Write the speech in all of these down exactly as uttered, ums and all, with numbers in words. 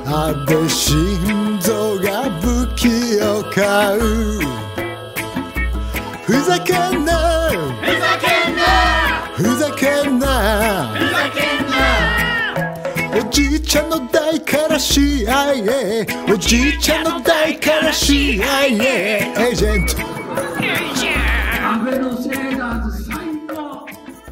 安倍晋三が武器を買う。ふざけんなふざけんなふざけんなふざけんな。 おじいちゃんの代から シーアイエー おじいちゃんの代から シーアイエー エージェント。 安倍の生活最高。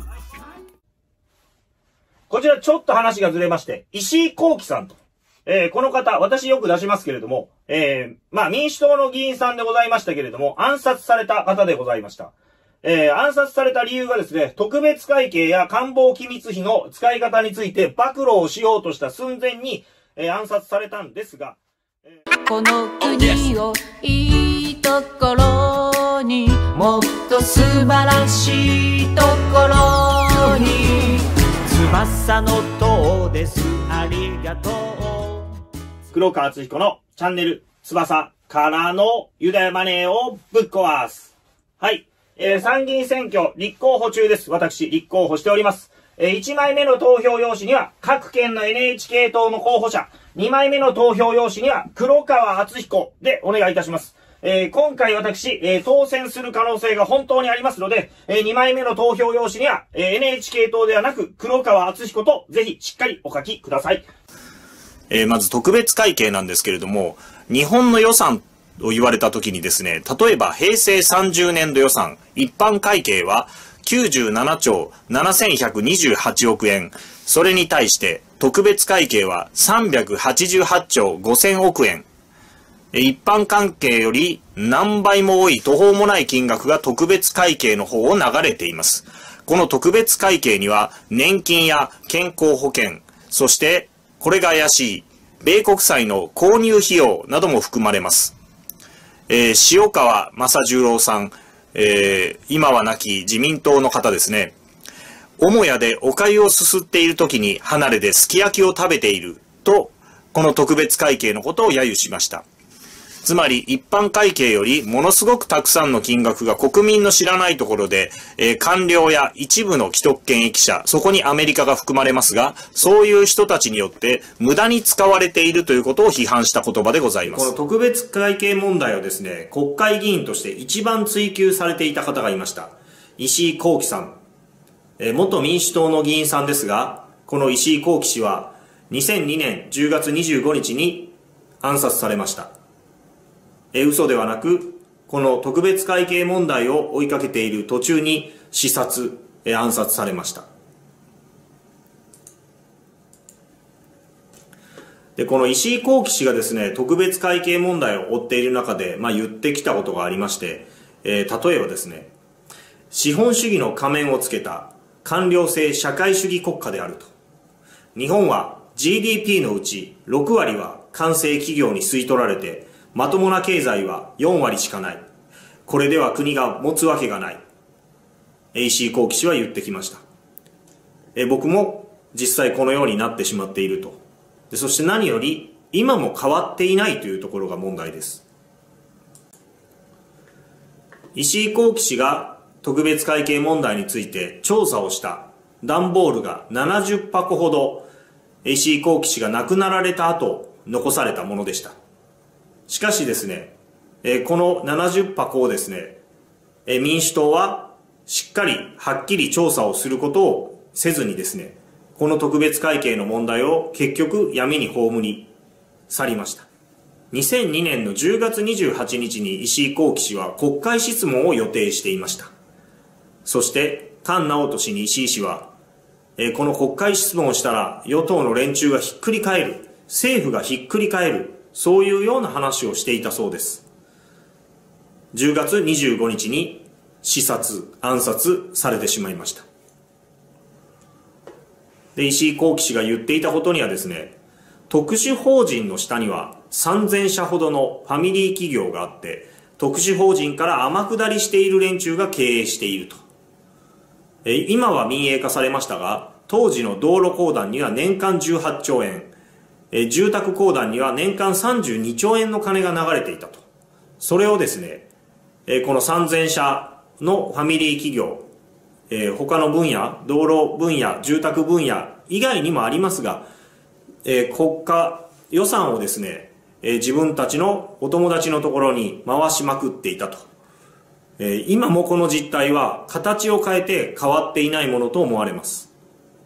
こちらちょっと話がずれまして、石井紘基さんと、えー、この方、私よく出しますけれども、えー、まあ民主党の議員さんでございましたけれども、暗殺された方でございました。えー、暗殺された理由がですね、特別会計や官房機密費の使い方について暴露をしようとした寸前に、えー、暗殺されたんですが、えー、 この国をいいところに、もっと素晴らしいところに、翼の塔です、ありがとう。 黒川敦彦のチャンネル翼からのユダヤマネーをぶっ壊す。はい。えー、参議院選挙立候補中です。私、立候補しております。えー、いちまいめの投票用紙には各県の エヌエイチケー 党の候補者、にまいめの投票用紙には黒川敦彦でお願いいたします。えー、今回私、えー、当選する可能性が本当にありますので、えー、にまいめの投票用紙には、えー、エヌエイチケー 党ではなく黒川敦彦とぜひしっかりお書きください。 えー、まず特別会計なんですけれども、日本の予算を言われた時にですね、例えば平成さんじゅうねんど予算、一般会計はきゅうじゅうななちょうななせんひゃくにじゅうはちおくえん。それに対して特別会計はさんびゃくはちじゅうはちちょうごせんおくえん。一般会計より何倍も多い途方もない金額が特別会計の方を流れています。この特別会計には年金や健康保険、そしてこれが怪しい米国債の購入費用なども含まれます。えー、塩川正十郎さん、えー、今は亡き自民党の方ですね。母屋でお粥をすすっている時に離れですき焼きを食べていると、この特別会計のことを揶揄しました。つまり一般会計よりものすごくたくさんの金額が国民の知らないところで、えー、官僚や一部の既得権益者、そこにアメリカが含まれますが、そういう人たちによって無駄に使われているということを批判した言葉でございます。この特別会計問題をですね、国会議員として一番追及されていた方がいました。石井紘基さん。えー、元民主党の議員さんですが、この石井紘基氏はにせんにねんじゅうがつにじゅうごにちに暗殺されました。え嘘ではなく、この特別会計問題を追いかけている途中に刺殺、え暗殺されました。で、この石井紘基氏がですね、特別会計問題を追っている中で、まあ、言ってきたことがありまして、えー、例えばですね、資本主義の仮面をつけた官僚制社会主義国家であると。日本は ジーディーピー のうちろくわりは官製企業に吸い取られて、まともな経済はよんわりしかない。これでは国が持つわけがない。石井紘基氏は言ってきました。え僕も実際このようになってしまっていると。でそして何より今も変わっていないというところが問題です。石井紘基氏が特別会計問題について調査をした段ボールがななじゅっぱこほど石井紘基氏が亡くなられた後残されたものでした。しかしですね、えー、このななじゅっぱこをですね、えー、民主党はしっかりはっきり調査をすることをせずにですね、この特別会計の問題を結局闇に葬り去りました。にせんにねんのじゅうがつにじゅうはちにちに石井紘基氏は国会質問を予定していました。そして菅直人氏に石井氏は、えー、この国会質問をしたら与党の連中がひっくり返る、政府がひっくり返る、そういうような話をしていたそうです。じゅうがつにじゅうごにちに刺殺、暗殺されてしまいました。で、石井紘基氏が言っていたことにはですね、特殊法人の下にはさんぜんしゃほどのファミリー企業があって、特殊法人から天下りしている連中が経営していると。え今は民営化されましたが、当時の道路公団には年間じゅうはちちょうえん、え住宅公団には年間さんじゅうにちょうえんの金が流れていたと。それをですね、えこのさんぜんしゃのファミリー企業、え他の分野、道路分野、住宅分野以外にもありますが、え国家予算をですね、えー、自分たちのお友達のところに回しまくっていたと。えー、今もこの実態は形を変えて変わっていないものと思われます。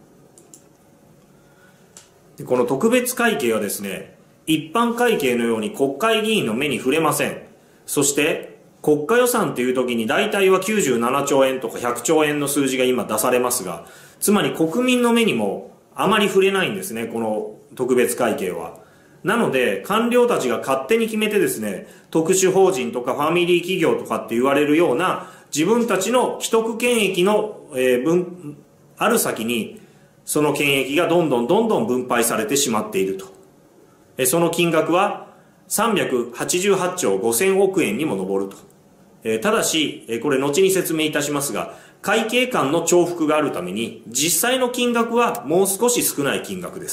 でこの特別会計はですね、一般会計のように国会議員の目に触れません。そして国家予算という時に大体はきゅうじゅうななちょうえんとかひゃくちょうえんの数字が今出されますが、つまり国民の目にもあまり触れないんですね、この特別会計は。なので官僚たちが勝手に決めてですね、特殊法人とかファミリー企業とかって言われるような自分たちの既得権益の、えー、分ある先にその権益がどんどんどんどん分配されてしまっていると。えー、その金額はさんびゃくはちじゅうはちちょうごせんおくえんにも上ると。えー、ただし、えー、これ後に説明いたしますが、会計間の重複があるために実際の金額はもう少し少ない金額です。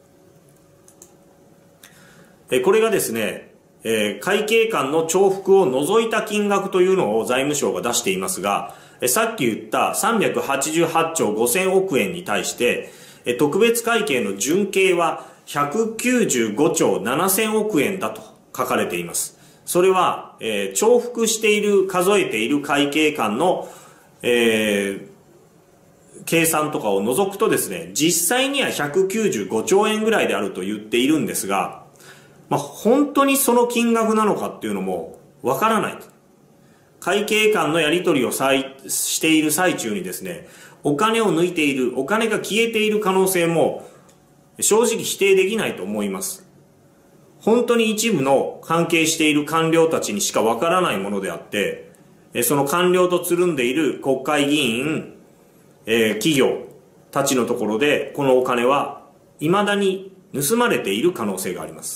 えー、これがですね、えー、会計間の重複を除いた金額というのを財務省が出していますが、えー、さっき言ったさんびゃくはちじゅうはちちょうごせんおくえんに対して、えー、特別会計の純計はひゃくきゅうじゅうごちょうななせんおくえんだと書かれています。それは、えー、重複している、数えている会計間の、えー、計算とかを除くとですね、実際にはひゃくきゅうじゅうごちょうえんぐらいであると言っているんですが、まあ、本当にその金額なのかっていうのもわからない。会計間のやり取りをさいしている最中にですね、お金を抜いている、お金が消えている可能性も正直否定できないと思います。本当に一部の関係している官僚たちにしかわからないものであって、その官僚とつるんでいる国会議員、えー、企業たちのところでこのお金は未だに盗まれている可能性があります。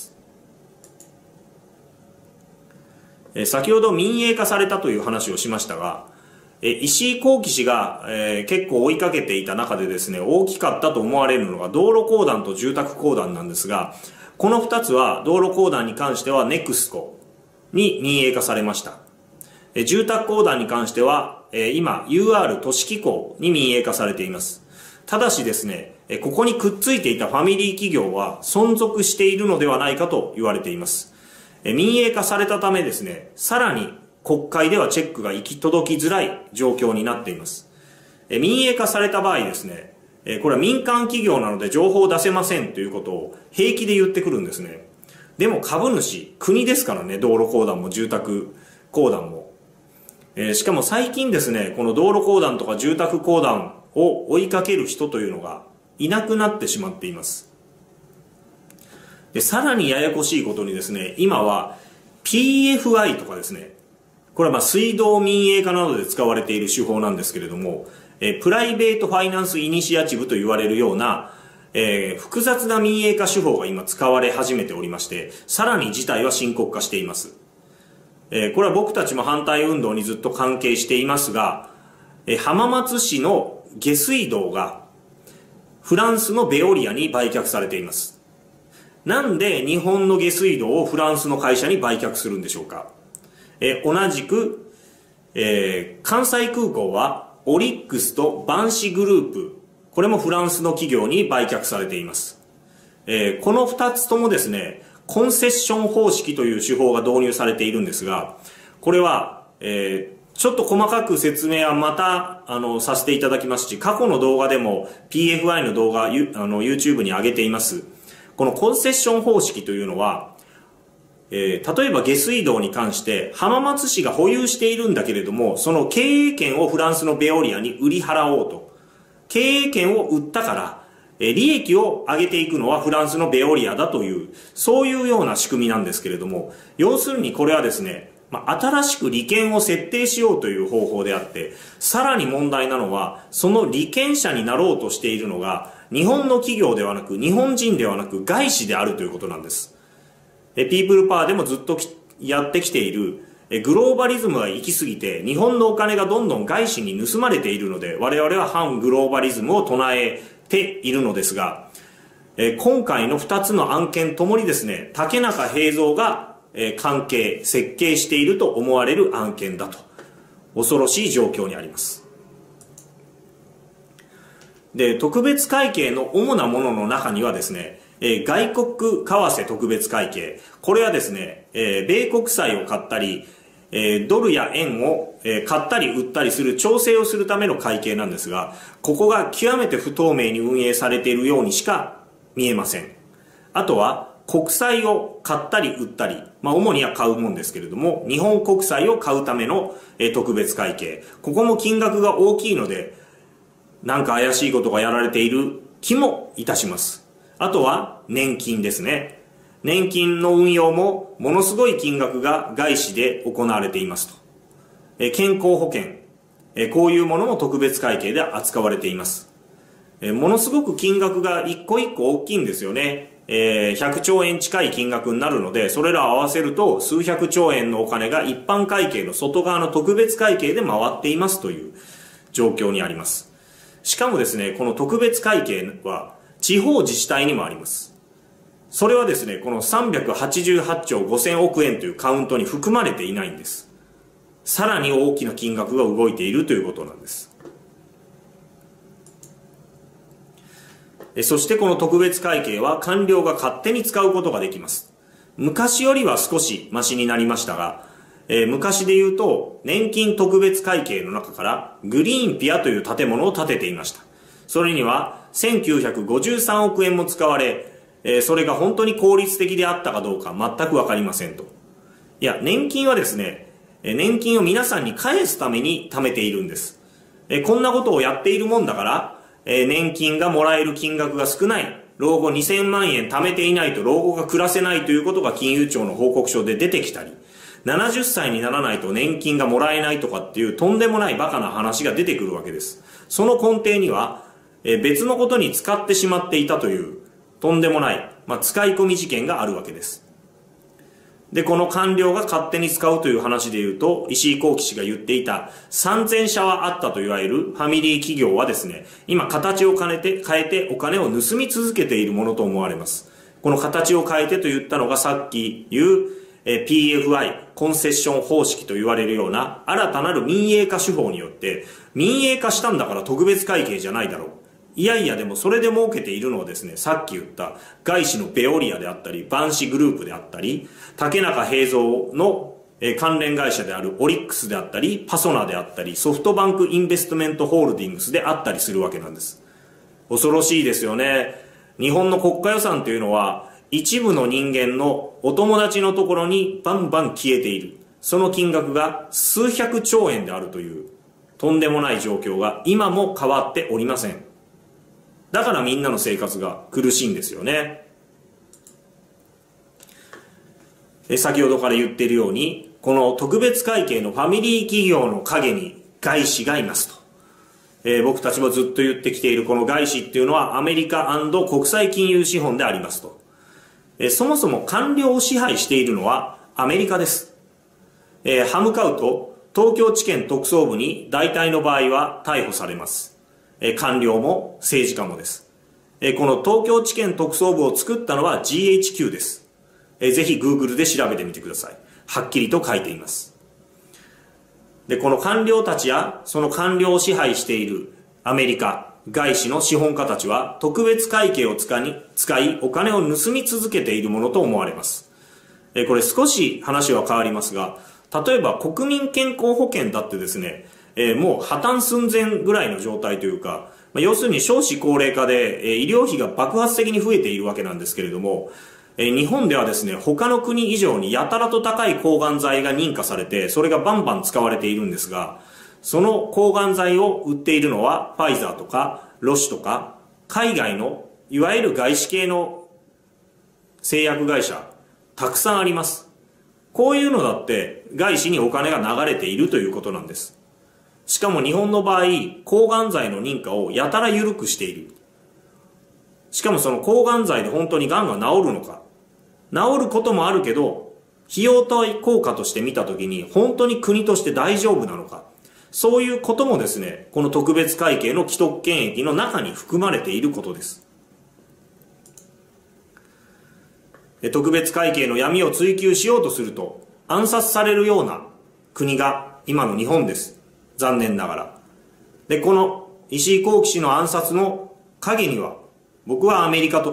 えー、先ほど民営化されたという話をしましたが、えー、石井紘基氏が、えー、結構追いかけていた中でですね、大きかったと思われるのが道路公団と住宅公団なんですが、この二つは道路公団に関してはネクスコに民営化されました。えー、住宅公団に関しては、えー、今 ユーアール 都市機構に民営化されています。ただしですね、えー、ここにくっついていたファミリー企業は存続しているのではないかと言われています。えー、民営化されたためですね、さらに国会ではチェックが行き届きづらい状況になっています。え民営化された場合ですね、えこれは民間企業なので情報を出せませんということを平気で言ってくるんですね。でも株主、国ですからね、道路公団も住宅公団も。えしかも最近ですね、この道路公団とか住宅公団を追いかける人というのがいなくなってしまっています。で、さらにややこしいことにですね、今は ピーエフアイ とかですね、これはまあ水道民営化などで使われている手法なんですけれども、えプライベートファイナンスイニシアチブと言われるような、えー、複雑な民営化手法が今使われ始めておりまして、さらに事態は深刻化しています。えー、これは僕たちも反対運動にずっと関係していますが、えー、浜松市の下水道がフランスのベオリアに売却されています。なんで日本の下水道をフランスの会社に売却するんでしょうか。えー、同じく、えー、関西空港はオリックスとバンシグループ、これもフランスの企業に売却されています。えー、この二つともですね、コンセッション方式という手法が導入されているんですが、これは、えー、ちょっと細かく説明はまたあのさせていただきますし、過去の動画でも ピーエフアイ の動画あの YouTube に上げています。このコンセッション方式というのは、えー、例えば下水道に関して浜松市が保有しているんだけれども、その経営権をフランスのベオリアに売り払おうと。経営権を売ったから、えー、利益を上げていくのはフランスのベオリアだという、そういうような仕組みなんですけれども、要するにこれはですね、まあ、新しく利権を設定しようという方法であって、さらに問題なのは、その利権者になろうとしているのが、日本の企業ではなく、日本人ではなく外資であるということなんです。ピープルパワーでもずっとやってきているグローバリズムが行き過ぎて日本のお金がどんどん外資に盗まれているので、我々は反グローバリズムを唱えているのですが、今回のふたつの案件ともにですね、竹中平蔵が関係設計していると思われる案件だと、恐ろしい状況にあります。で、特別会計の主なものの中にはですね、 えー、外国為替特別会計。これはですね、えー、米国債を買ったり、えー、ドルや円を、えー、買ったり売ったりする調整をするための会計なんですが、ここが極めて不透明に運営されているようにしか見えません。あとは、国債を買ったり売ったり、まあ主には買うもんですけれども、日本国債を買うための、えー、特別会計。ここも金額が大きいので、なんか怪しいことがやられている気もいたします。あとは年金ですね。年金の運用もものすごい金額が外資で行われていますと。えー、健康保険、えー、こういうものも特別会計で扱われています。えー、ものすごく金額が一個一個大きいんですよね。えー、ひゃくちょうえん近い金額になるので、それらを合わせると数百兆円のお金が一般会計の外側の特別会計で回っていますという状況にあります。しかもですね、この特別会計は地方自治体にもあります。それはですね、このさんびゃくはちじゅうはちちょうごせんおくえんというカウントに含まれていないんです。さらに大きな金額が動いているということなんです。そしてこの特別会計は官僚が勝手に使うことができます。昔よりは少しマシになりましたが、えー、昔で言うと年金特別会計の中からグリーンピアという建物を建てていました。それにはせんきゅうひゃくごじゅうさんおくえんも使われ、えー、それが本当に効率的であったかどうか全くわかりませんと。いや、年金はですね、年金を皆さんに返すために貯めているんです。えー、こんなことをやっているもんだから、えー、年金がもらえる金額が少ない、老後にせんまんえん貯めていないと老後が暮らせないということが金融庁の報告書で出てきたり、ななじゅっさいにならないと年金がもらえないとかっていうとんでもないバカな話が出てくるわけです。その根底には、えー、別のことに使ってしまっていたというとんでもない、まあ、使い込み事件があるわけです。で、この官僚が勝手に使うという話で言うと、石井幸喜氏が言っていたさんぜんしゃはあったといわれるファミリー企業はですね、今形を変えて、変えてお金を盗み続けているものと思われます。この形を変えてと言ったのがさっき言う、え ピーエフアイ、コンセッション方式と言われるような新たなる民営化手法によって、民営化したんだから特別会計じゃないだろう。いやいやでもそれで儲けているのはですね、さっき言った外資のベオリアであったり、バンシグループであったり、竹中平蔵の関連会社であるオリックスであったり、パソナであったり、ソフトバンクインベストメントホールディングスであったりするわけなんです。恐ろしいですよね。日本の国家予算というのは、一部の人間のお友達のところにバンバン消えている。その金額が数百兆円であるという、とんでもない状況が今も変わっておりません。だからみんなの生活が苦しいんですよね。え先ほどから言っているように、この特別会計のファミリー企業の陰に外資がいますと。えー、僕たちもずっと言ってきているこの外資っていうのはアメリカ&国際金融資本でありますと。えー、そもそも官僚を支配しているのはアメリカです。えー、歯向かうと東京地検特捜部に大体の場合は逮捕されます。官僚も政治家もです。この東京地検特捜部を作ったのは ジーエイチキュー です。ぜひ Google で調べてみてください。はっきりと書いています。で、この官僚たちやその官僚を支配しているアメリカ、外資の資本家たちは特別会計を使い、使いお金を盗み続けているものと思われます。これ少し話は変わりますが、例えば国民健康保険だってですね、えー、もう破綻寸前ぐらいの状態というか、まあ、要するに少子高齢化で、えー、医療費が爆発的に増えているわけなんですけれども、えー、日本ではですね、他の国以上にやたらと高い抗がん剤が認可されて、それがバンバン使われているんですが、その抗がん剤を売っているのはファイザーとかロシュとか、海外のいわゆる外資系の製薬会社、たくさんあります。こういうのだって外資にお金が流れているということなんです。しかも日本の場合、抗がん剤の認可をやたら緩くしている。しかもその抗がん剤で本当にがんが治るのか。治ることもあるけど、費用対効果として見たときに本当に国として大丈夫なのか。そういうこともですね、この特別会計の既得権益の中に含まれていることです。特別会計の闇を追求しようとすると、暗殺されるような国が今の日本です。残念ながら。で、この石井幸喜氏の暗殺の陰には、僕はアメリカとか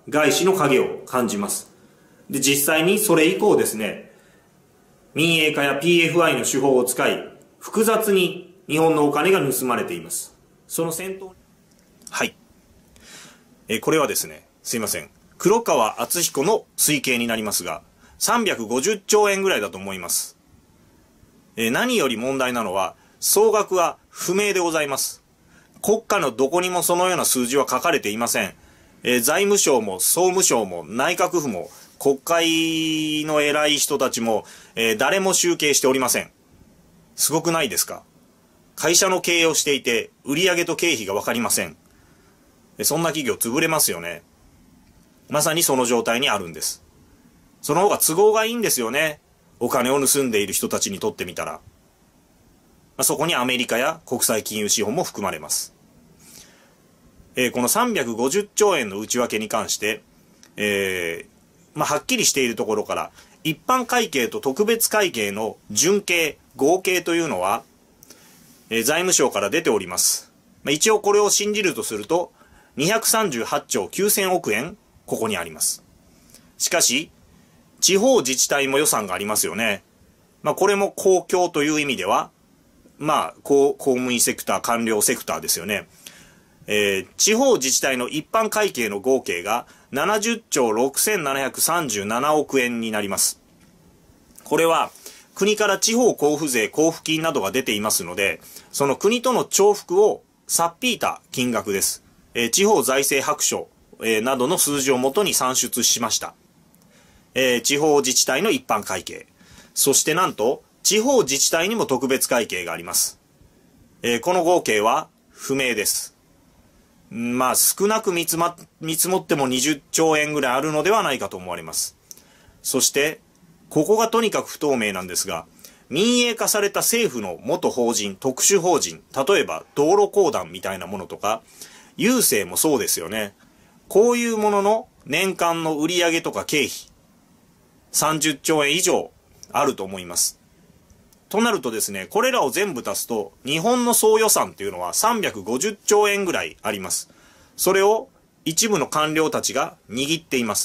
外資の影を感じます。で、実際にそれ以降ですね、民営化や ピーエフアイ の手法を使い、複雑に日本のお金が盗まれています。その先頭、はい。えー、これはですね、すいません。黒川敦彦の推計になりますが、さんびゃくごじゅっちょうえんぐらいだと思います。えー、何より問題なのは、総額は不明でございます。国家のどこにもそのような数字は書かれていません。えー、財務省も総務省も内閣府も国会の偉い人たちも、えー、誰も集計しておりません。すごくないですか？会社の経営をしていて、売上と経費がわかりません。そんな企業潰れますよね。まさにその状態にあるんです。その方が都合がいいんですよね。お金を盗んでいる人たちにとってみたら。まあ、そこにアメリカや国際金融資本も含まれます。えー、このさんびゃくごじゅっちょうえんの内訳に関して、えー、まあ、はっきりしているところから、一般会計と特別会計の純計、合計というのは、えー、財務省から出ております。まあ、一応これを信じるとすると、にひゃくさんじゅうはちちょうきゅうせんおくえん、ここにあります。しかし、地方自治体も予算がありますよね。まあ、これも公共という意味では、まあ、公、公務員セクター、官僚セクターですよね。えー、地方自治体の一般会計の合計がななじゅっちょうろくせんななひゃくさんじゅうななおくえんになります。これは、国から地方交付税、交付金などが出ていますので、その国との重複をさっぴいた金額です。えー、地方財政白書、えー、などの数字をもとに算出しました。えー、地方自治体の一般会計。そしてなんと、地方自治体にも特別会計があります。えー、この合計は不明です。まあ少なく見積ま、見積もってもにじゅっちょうえんぐらいあるのではないかと思われます。そして、ここがとにかく不透明なんですが、民営化された政府の元法人、特殊法人、例えば道路公団みたいなものとか、郵政もそうですよね。こういうものの年間の売上とか経費、さんじゅっちょうえん以上あると思います。となるとですね、これらを全部足すと、日本の総予算っていうのはさんびゃくごじゅっちょうえんぐらいあります。それを一部の官僚たちが握っています。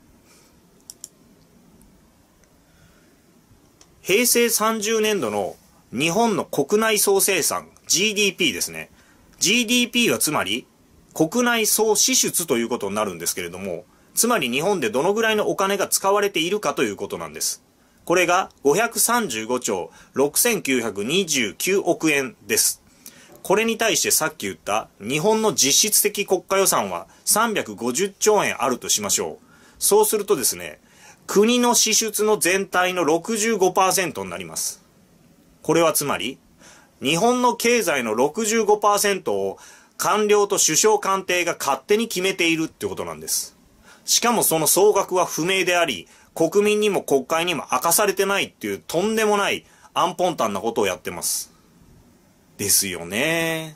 へいせいさんじゅうねんどの日本の国内総生産、ジーディーピー ですね。ジーディーピー はつまり、国内総支出ということになるんですけれども、つまり日本でどのぐらいのお金が使われているかということなんです。これがごひゃくさんじゅうごちょうろくせんきゅうひゃくにじゅうきゅうおくえんです。これに対してさっき言った日本の実質的国家予算はさんびゃくごじゅっちょうえんあるとしましょう。そうするとですね、国の支出の全体の ろくじゅうごパーセント になります。これはつまり、日本の経済の ろくじゅうごパーセント を官僚と首相官邸が勝手に決めているってことなんです。しかもその総額は不明であり、国民にも国会にも明かされてないっていうとんでもないアンポンタンなことをやってます。ですよね。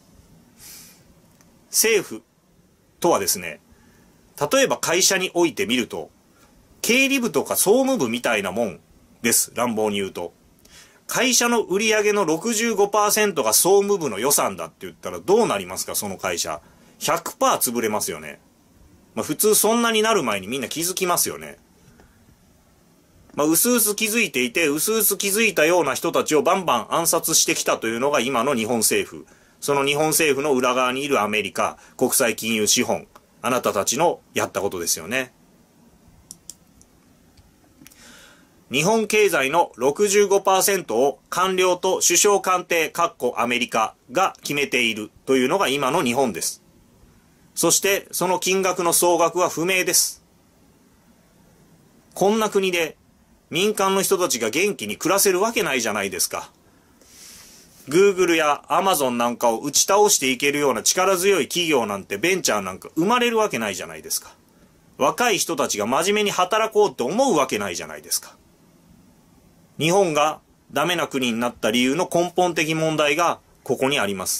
政府とはですね、例えば会社においてみると、経理部とか総務部みたいなもんです。乱暴に言うと。会社の売上の ろくじゅうごパーセント が総務部の予算だって言ったらどうなりますか、その会社。ひゃくパーセント 潰れますよね。まあ普通そんなになる前にみんな気づきますよね。まあ、うすうす気づいていて、うすうす気づいたような人たちをバンバン暗殺してきたというのが今の日本政府。その日本政府の裏側にいるアメリカ、国際金融資本、あなたたちのやったことですよね。日本経済の ろくじゅうごパーセント を官僚と首相官邸、かっこアメリカが決めているというのが今の日本です。そしてその金額の総額は不明です。こんな国で民間の人たちが元気に暮らせるわけないじゃないですか。Google や Amazon なんかを打ち倒していけるような力強い企業なんてベンチャーなんか生まれるわけないじゃないですか。若い人たちが真面目に働こうって思うわけないじゃないですか。日本がダメな国になった理由の根本的問題がここにあります。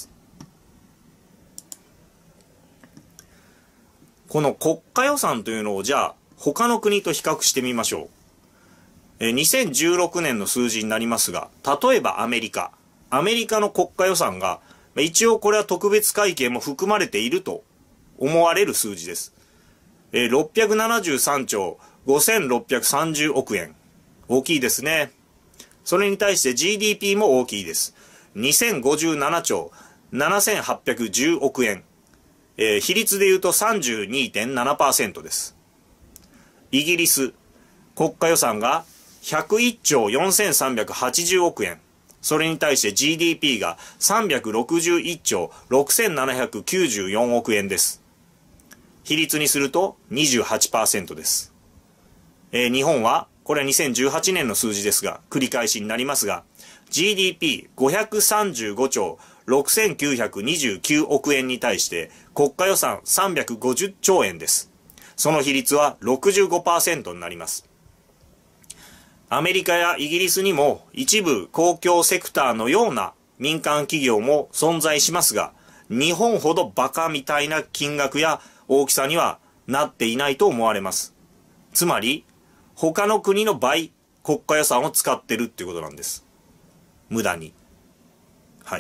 この国家予算というのをじゃあ他の国と比較してみましょう。にせんじゅうろくねんの数字になりますが、例えばアメリカ。アメリカの国家予算が、一応これは特別会計も含まれていると思われる数字です。 えー、ろっぴゃくななじゅうさんちょうごせんろっぴゃくさんじゅうおくえん。大きいですね。それに対して ジーディーピー も大きいです。にせんごじゅうななちょうななせんはっぴゃくじゅうおくえん。えー、比率で言うと さんじゅうにてんななパーセント です。イギリス、国家予算がひゃくいっちょうよんせんさんびゃくはちじゅうおくえん。それに対して ジーディーピー がさんびゃくろくじゅういっちょうろくせんななひゃくきゅうじゅうよんおくえんです。比率にすると にじゅうはちパーセント です。えー、日本は、これはにせんじゅうはちねんの数字ですが、繰り返しになりますが、ジーディーピーごひゃくさんじゅうごちょうろくせんきゅうひゃくにじゅうきゅうおくえんに対して国家予算さんびゃくごじゅっちょうえんです。その比率は ろくじゅうごパーセント になります。アメリカやイギリスにも一部公共セクターのような民間企業も存在しますが、日本ほどバカみたいな金額や大きさにはなっていないと思われます。つまり、他の国の倍国家予算を使ってるっていうことなんです。無駄に。はい。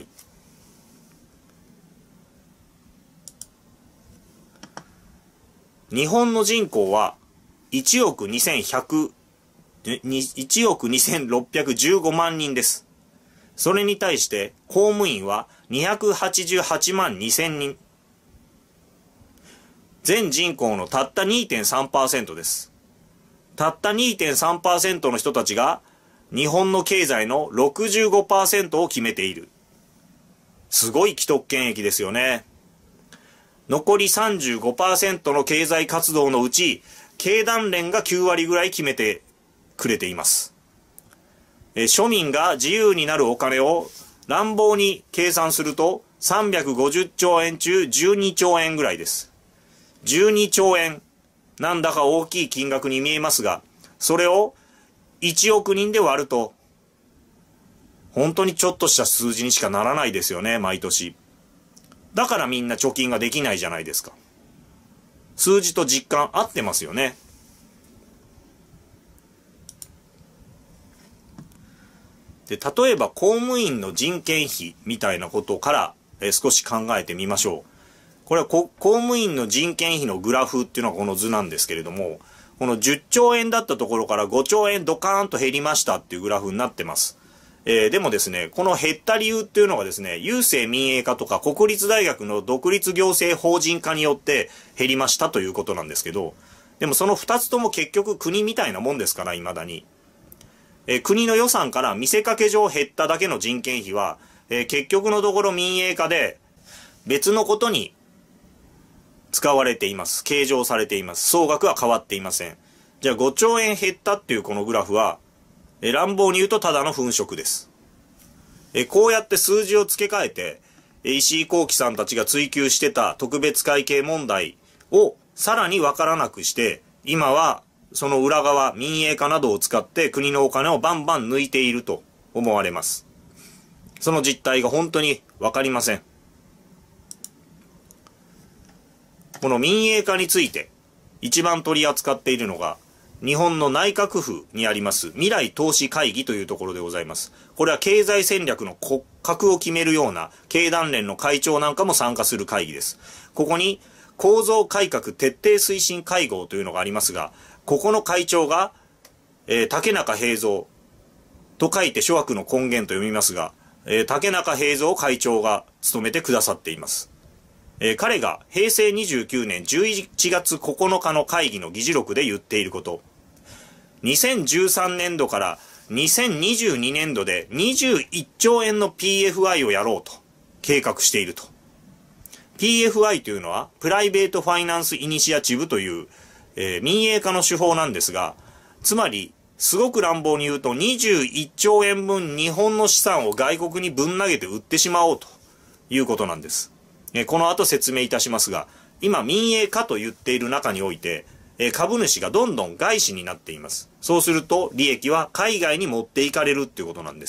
日本の人口はいちおくにせんひゃく、いちおくにせんろっぴゃくじゅうごまんにんです。それに対して公務員はにひゃくはちじゅうはちまんにせんにん。全人口のたった にてんさんパーセント です。たった にてんさんパーセント の人たちが日本の経済の ろくじゅうごパーセント を決めている。すごい既得権益ですよね。残り さんじゅうごパーセント の経済活動のうち、経団連がきゅうわりぐらい決めてくれています。え庶民が自由になるお金を乱暴に計算するとさんびゃくごじゅっちょうえん中じゅうにちょうえんぐらいです。じゅうにちょうえん。なんだか大きい金額に見えますが、それをいちおくにんで割ると、本当にちょっとした数字にしかならないですよね、毎年。だからみんな貯金ができないじゃないですか。数字と実感合ってますよね。で、例えば公務員の人件費みたいなことからえ少し考えてみましょう。これは公務員の人件費のグラフっていうのがこの図なんですけれども、このじゅっちょうえんだったところからごちょうえんドカーンと減りましたっていうグラフになってます。えー、でもですね、この減った理由っていうのがですね、郵政民営化とか国立大学の独立行政法人化によって減りましたということなんですけど、でもそのふたつとも結局国みたいなもんですから、未だに。えー、国の予算から見せかけ上減っただけの人件費は、えー、結局のところ民営化で別のことに使われています。計上されています。総額は変わっていません。じゃあごちょうえん減ったっていうこのグラフは、え乱暴に言うとただの粉飾です。えこうやって数字を付け替えて、え石井光樹さんたちが追求してた特別会計問題をさらにわからなくして、今はその裏側、民営化などを使って国のお金をバンバン抜いていると思われます。その実態が本当にわかりません。この民営化について一番取り扱っているのが日本の内閣府にあります未来投資会議というところでございます。これは経済戦略の骨格を決めるような経団連の会長なんかも参加する会議です。ここに構造改革徹底推進会合というのがありますが、ここの会長が、えー、竹中平蔵と書いて諸悪の根源と読みますが、えー、竹中平蔵会長が務めてくださっています。えー、彼がへいせいにじゅうきゅうねんじゅういちがつここのかの会議の議事録で言っていること。にせんじゅうさんねんどからにせんにじゅうにねんどでにじゅういっちょうえんの ピーエフアイ をやろうと計画していると。ピーエフアイ というのはプライベートファイナンスイニシアチブという、えー、民営化の手法なんですが、つまりすごく乱暴に言うとにじゅういっちょうえんぶん日本の資産を外国にぶん投げて売ってしまおうということなんです。この後説明いたしますが、今民営化と言っている中において、株主がどんどん外資になっています。そうすると利益は海外に持っていかれるっていうことなんです。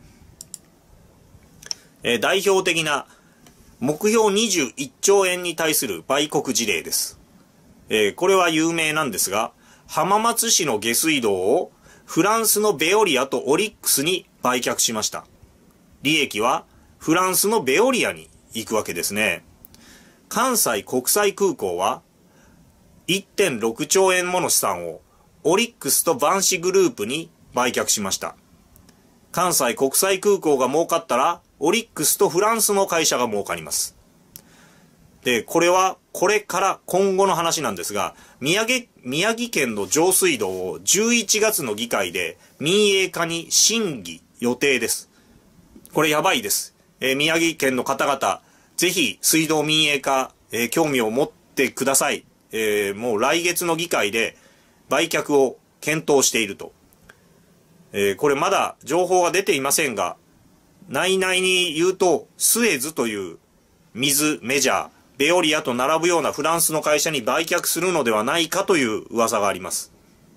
代表的な目標にじゅういっちょうえんに対する売国事例です。これは有名なんですが、浜松市の下水道をフランスのベオリアとオリックスに売却しました。利益はフランスのベオリアに行くわけですね。関西国際空港はいってんろくちょうえんもの資産をオリックスとバンシグループに売却しました。関西国際空港が儲かったら、オリックスとフランスの会社が儲かります。で、これはこれから今後の話なんですが、宮城、宮城県の上水道をじゅういちがつの議会で民営化に審議予定です。これやばいです。えー、宮城県の方々、ぜひ水道民営化、えー、興味を持ってください。えー、もう来月の議会で売却を検討していると。えー、これまだ情報が出ていませんが、内々に言うと、スエズという水メジャー、ベオリアと並ぶようなフランスの会社に売却するのではないかという噂があります。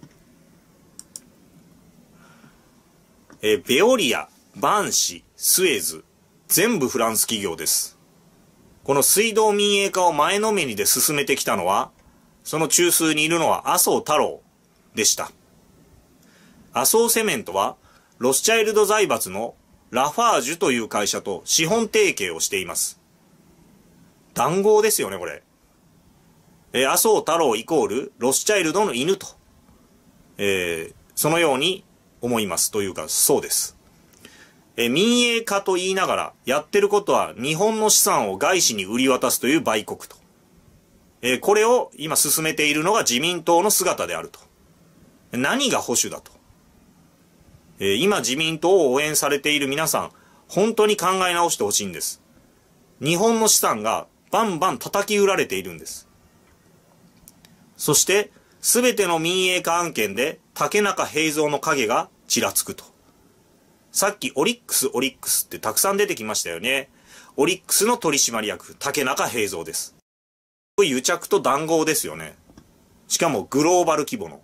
えー、ベオリア、バンシ、スエズ、全部フランス企業です。この水道民営化を前のめりで進めてきたのは、その中枢にいるのは麻生太郎でした。麻生セメントは、ロスチャイルド財閥のラファージュという会社と資本提携をしています。談合ですよね、これ。えー、麻生太郎イコールロスチャイルドの犬と、えー、そのように思いますというか、そうです。えー、民営化と言いながらやってることは日本の資産を外資に売り渡すという売国と。えー、これを今進めているのが自民党の姿であると。何が保守だと。えー、今自民党を応援されている皆さん、本当に考え直してほしいんです。日本の資産がバンバン叩き売られているんです。そして、すべての民営化案件で竹中平蔵の影がちらつくと。さっきオリックスオリックスってたくさん出てきましたよね。オリックスの取締役、竹中平蔵です。癒着と談合ですよね。しかもグローバル規模の。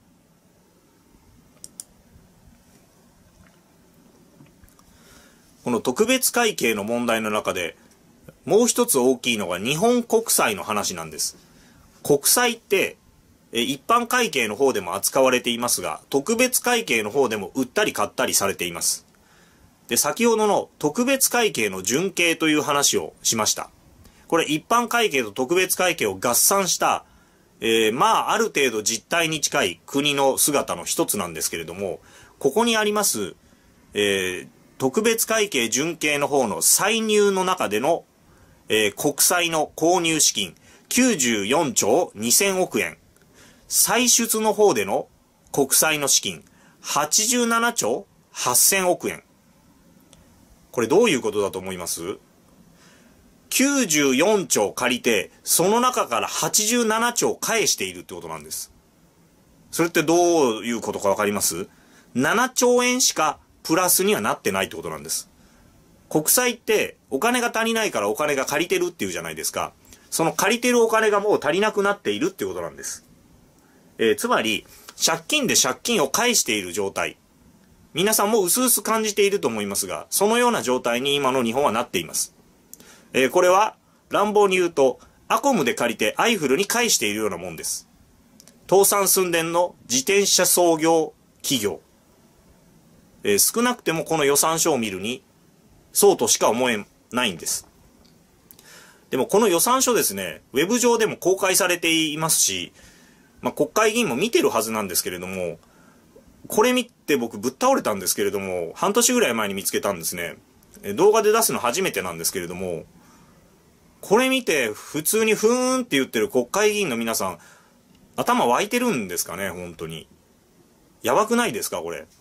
この特別会計の問題の中で、もう一つ大きいのが日本国債の話なんです。国債って、一般会計の方でも扱われていますが、特別会計の方でも売ったり買ったりされています。で、先ほどの特別会計の準計という話をしました。これ一般会計と特別会計を合算した、えー、まあある程度実態に近い国の姿の一つなんですけれども、ここにあります、えー、特別会計準計の方の歳入の中でのえー、国債の購入資金きゅうじゅうよんちょうにせんおくえん。歳出の方での国債の資金はちじゅうななちょうはっせんおくえん。これどういうことだと思います？きゅうじゅうよんちょう借りて、その中からはちじゅうななちょう返しているってことなんです。それってどういうことかわかります？ななちょうえんしかプラスにはなってないってことなんです。国債ってお金が足りないからお金が借りてるっていうじゃないですか。その借りてるお金がもう足りなくなっているっていうことなんです。えー、つまり借金で借金を返している状態。皆さんも薄々感じていると思いますが、そのような状態に今の日本はなっています。えー、これは乱暴に言うとアコムで借りてアイフルに返しているようなもんです。倒産寸前の自転車創業企業。えー、少なくてもこの予算書を見るにそうとしか思えないんです。でもこの予算書ですね、ウェブ上でも公開されていますし、まあ、国会議員も見てるはずなんですけれども、これ見て僕ぶっ倒れたんですけれども、半年ぐらい前に見つけたんですね。動画で出すの初めてなんですけれども、これ見て普通にふーんって言ってる国会議員の皆さん、頭湧いてるんですかね、本当に。やばくないですか、これ。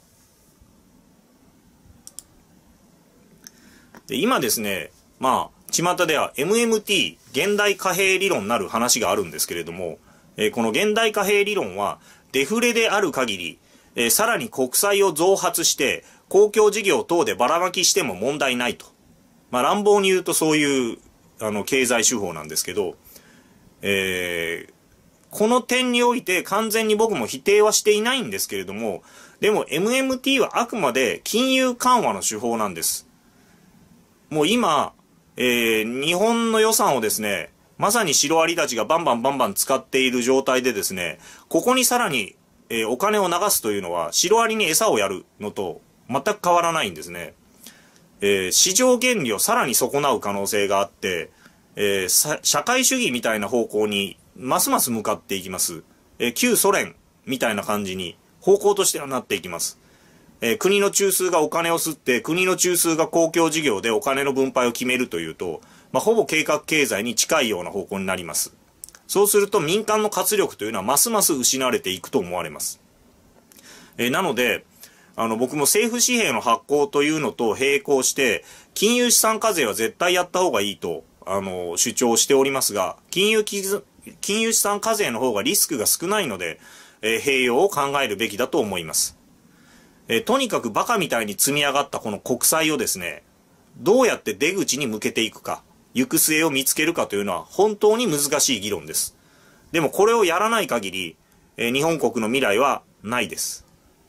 で今ですね、まあ、巷では エムエムティー、現代貨幣理論なる話があるんですけれども、えー、この現代貨幣理論は、デフレである限り、えー、さらに国債を増発して、公共事業等でばらまきしても問題ないと。まあ、乱暴に言うとそういう、あの、経済手法なんですけど、えー、この点において完全に僕も否定はしていないんですけれども、でも エムエムティー はあくまで金融緩和の手法なんです。もう今、えー、日本の予算をですね、まさにシロアリたちがバンバンバンバン使っている状態でですね、ここにさらに、えー、お金を流すというのは、シロアリに餌をやるのと全く変わらないんですね。えー、市場原理をさらに損なう可能性があって、えー、社会主義みたいな方向にますます向かっていきます。えー、旧ソ連みたいな感じに方向としてはなっていきます。えー、国の中枢がお金を吸って、国の中枢が公共事業でお金の分配を決めるというと、まあ、ほぼ計画経済に近いような方向になります。そうすると民間の活力というのはますます失われていくと思われます。えー、なので、あの、僕も政府紙幣の発行というのと並行して、金融資産課税は絶対やった方がいいと、あの、主張しておりますが、金融金融資産課税の方がリスクが少ないので、えー、併用を考えるべきだと思います。えー、とにかくバカみたいに積み上がったこの国債をですね、どうやって出口に向けていくか、行く末を見つけるかというのは本当に難しい議論です。でもこれをやらない限り、えー、日本国の未来はないです。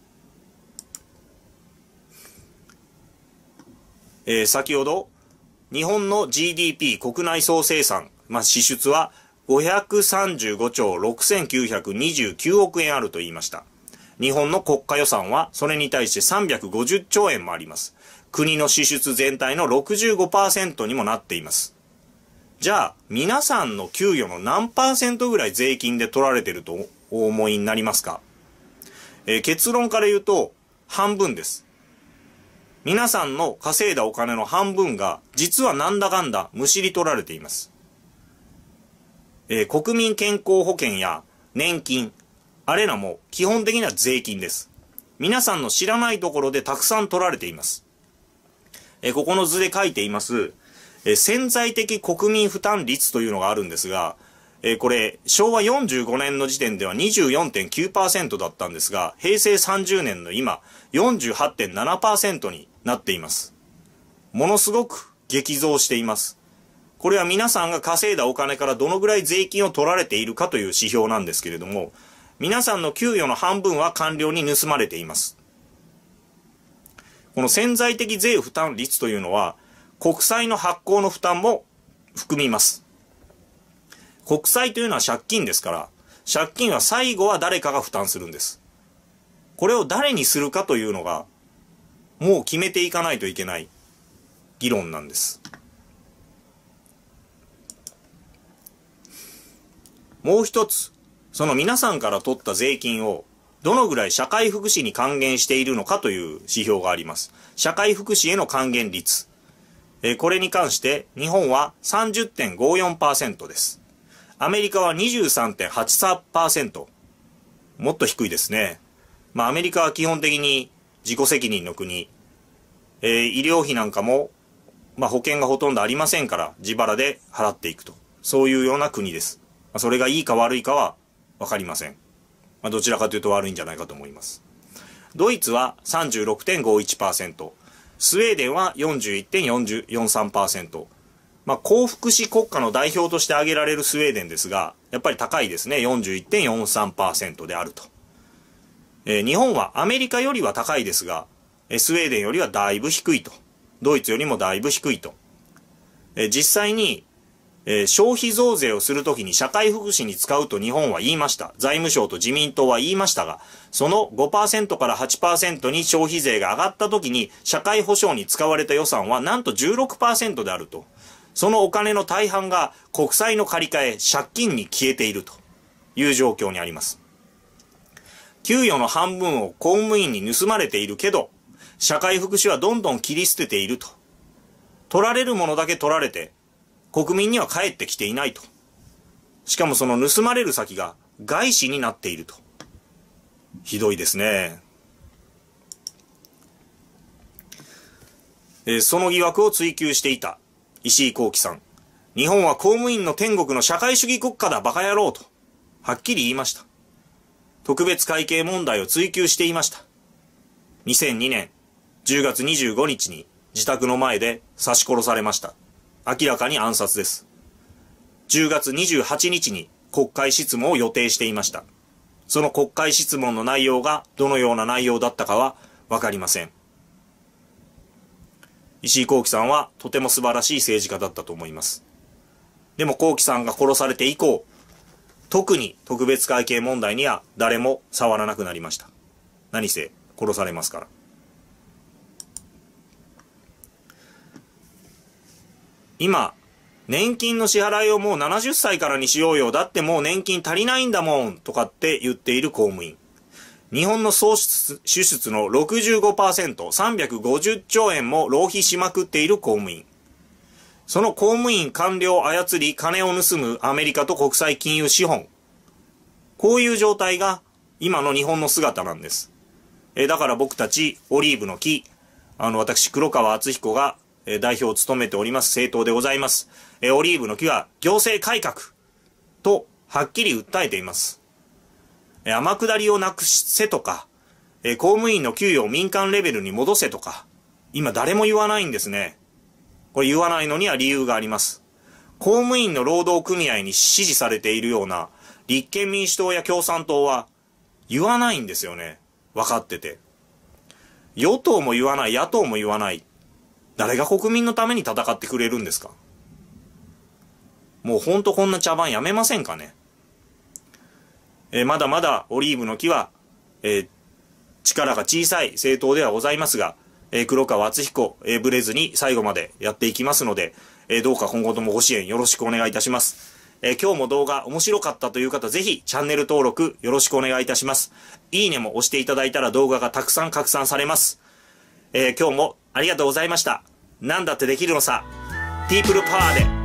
えー、先ほど、日本の ジーディーピー 国内総生産、まあ、支出はごひゃくさんじゅうごちょうろくせんきゅうひゃくにじゅうきゅうおくえんあると言いました。日本の国家予算はそれに対してさんびゃくごじゅっちょうえんもあります。国の支出全体の ろくじゅうごパーセント にもなっています。じゃあ、皆さんの給与の何パーセントぐらい税金で取られているとお思いになりますか？えー、結論から言うと、半分です。皆さんの稼いだお金の半分が、実はなんだかんだむしり取られています。えー、国民健康保険や年金、あれらも基本的には税金です。皆さんの知らないところでたくさん取られています。えー、ここの図で書いています、えー、潜在的国民負担率というのがあるんですが、えー、これ、しょうわよんじゅうごねんの時点では にじゅうよんてんきゅうパーセント だったんですが、へいせいさんじゅうねんの今、よんじゅうはちてんななパーセント になっています。ものすごく激増しています。これは皆さんが稼いだお金からどのぐらい税金を取られているかという指標なんですけれども、皆さんの給与の半分は官僚に盗まれています。この潜在的税負担率というのは、国債の発行の負担も含みます。国債というのは借金ですから、借金は最後は誰かが負担するんです。これを誰にするかというのが、もう決めていかないといけない議論なんです。もう一つ、その皆さんから取った税金をどのぐらい社会福祉に還元しているのかという指標があります。社会福祉への還元率。えー、これに関して日本は さんじゅってんごよんパーセント です。アメリカは にじゅうさんてんはちさんパーセント。もっと低いですね。まあアメリカは基本的に自己責任の国。えー、医療費なんかも、まあ保険がほとんどありませんから自腹で払っていくと。そういうような国です。まあ、それがいいか悪いかはわかりません。まあどちらかというと悪いんじゃないかと思います。ドイツは さんじゅうろくてんごいちパーセント。スウェーデンは よんじゅういってんよんさんパーセント。まあ、高福祉国家の代表として挙げられるスウェーデンですが、やっぱり高いですね。よんじゅういってんよんさんパーセント であると。えー、日本はアメリカよりは高いですが、スウェーデンよりはだいぶ低いと。ドイツよりもだいぶ低いと。えー、実際に、えー、消費増税をするときに社会福祉に使うと日本は言いました。財務省と自民党は言いましたが、その ごパーセント から はちパーセント に消費税が上がったときに社会保障に使われた予算はなんと じゅうろくパーセント であると。そのお金の大半が国債の借り換え、借金に消えているという状況にあります。給与の半分を公務員に盗まれているけど、社会福祉はどんどん切り捨てていると。取られるものだけ取られて、国民には返ってきていないと。しかもその盗まれる先が外資になっていると。ひどいですね。えー、その疑惑を追及していた石井紘基さん。日本は公務員の天国の社会主義国家だバカ野郎と、はっきり言いました。特別会計問題を追及していました。にせんにねんじゅうがつにじゅうごにちに自宅の前で刺し殺されました。明らかに暗殺です。じゅうがつにじゅうはちにちに国会質問を予定していました。その国会質問の内容がどのような内容だったかはわかりません。石井紘基さんはとても素晴らしい政治家だったと思います。でも紘基さんが殺されて以降、特に特別会計問題には誰も触らなくなりました。何せ殺されますから。今、 年金の支払いをもうななじゅっさいからにしようよ。だってもう年金足りないんだもん。とかって言っている公務員。日本の総支出の ろくじゅうごパーセント、さんびゃくごじゅっちょうえんも浪費しまくっている公務員。その公務員官僚を操り金を盗むアメリカと国際金融資本。こういう状態が今の日本の姿なんです。えだから僕たちオリーブの木、あの私黒川敦彦がえ代表を務めております政党でございます。えオリーブの木は行政改革とはっきり訴えています。え天下りをなくせとか、え公務員の給与を民間レベルに戻せとか、今誰も言わないんですね。これ言わないのには理由があります。公務員の労働組合に支持されているような立憲民主党や共産党は言わないんですよね。分かってて。与党も言わない、野党も言わない。誰が国民のために戦ってくれるんですか？もうほんとこんな茶番やめませんかね。えー、まだまだオリーブの木は、えー、力が小さい政党ではございますが、えー、黒川敦彦、えー、ブレずに最後までやっていきますので、えー、どうか今後ともご支援よろしくお願いいたします。えー、今日も動画面白かったという方、ぜひチャンネル登録よろしくお願いいたします。いいねも押していただいたら動画がたくさん拡散されます。えー、今日もありがとうございました。なんだってできるのさ。ピープルパワーで